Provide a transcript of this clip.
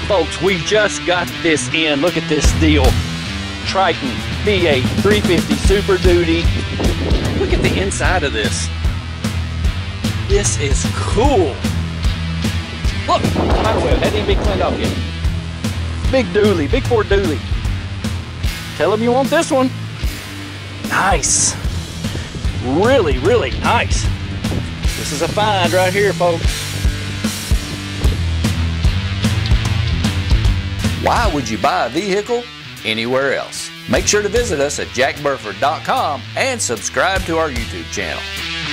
Folks, we just got this in. Look at this deal. Triton V8 350 Super Duty. Look at the inside of this. This is cool. Look, my wheel hadn't even been cleaned off yet. Big dually, big Ford dually. Tell them you want this one. Nice. Really, really nice. This is a find right here, folks. Why would you buy a vehicle anywhere else? Make sure to visit us at jackburford.com and subscribe to our YouTube channel.